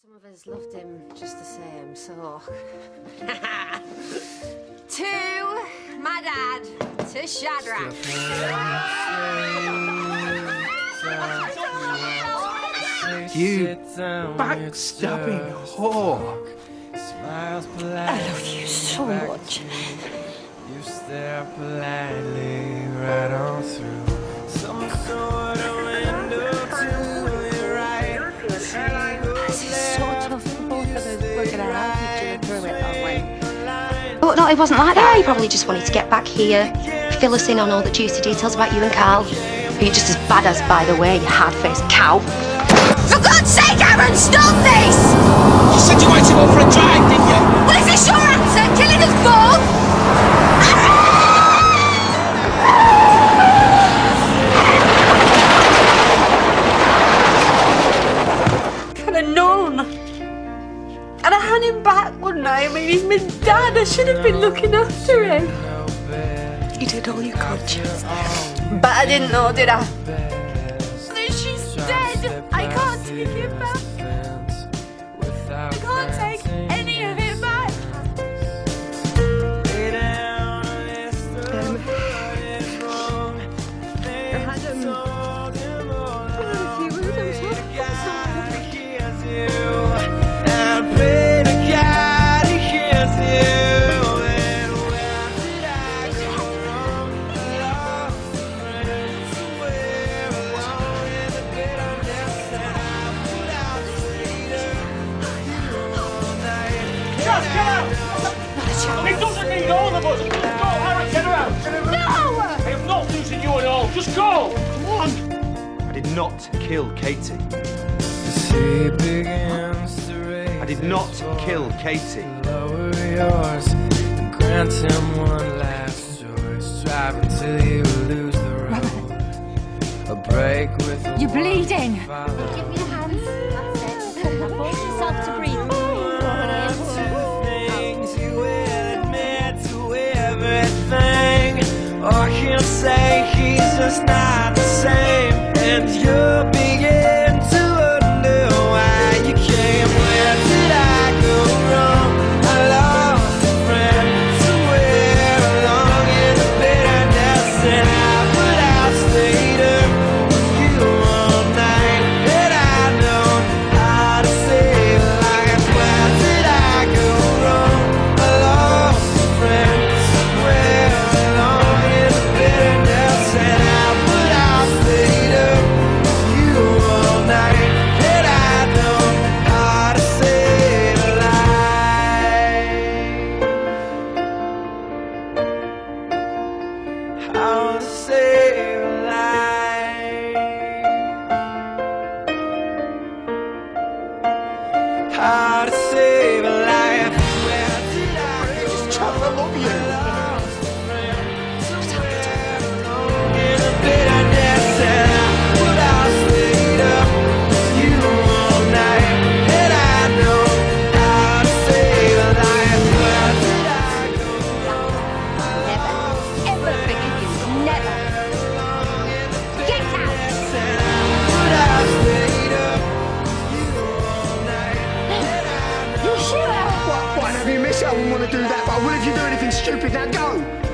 Some of us loved him just the same, so... To my dad, to Shadrach. You backstabbing whore. I love you so much. You stare politely right on through some sort of window to your right. This is so tough for both of us. We're gonna have each other through it, aren't we? But no, it wasn't like that. He probably just wanted to get back here, fill us in on all the juicy details about you and Carl. Who you're just as bad as, by the way, you hard-faced cow. For God's sake, Aaron, stop this! You said you wanted to go for a drive, didn't you? Well, is this your answer? Killing us both? Could have known. And I had him back, wouldn't I? I mean, he's my dad. I should have been looking after him. You did all you could, Jess. But I didn't know, did I? She's dead. I can't take it back. I can't take any of it back. I had a few of them, so It doesn't need all of us! Just go, Aaron, get her out! no! I am not losing you at all! Just go! Come on! I did not kill Katie. I did not kill Katie. Lower yours and grant him one last choice. Drive until you lose the road. A break with the You're bleeding. Give me your hands. That's it. Force yourself to breathe. things you will admit to everything. Or he'll say he's just not the same. And you'll begin to wonder why you came. Where did I go wrong? I lost a friend somewhere along in the bitterness. And I stayed up with you all night. And I know how to save a life. Where did I go wrong? I lost a friend somewhere along in the bitterness. And I stayed up with you all night. And I know how to save a life. How to save a life. How to save a life. Where did I go? Just chat, I love you. In the bitterness, and I stayed up with you all night. And I know how to save a life. Where did I go? Never, ever forgive you. Never. Get out! I stayed up with you all night. And I know. You sure? What, have you missed it? I wouldn't want to do that, but I will if you do anything stupid. Now go!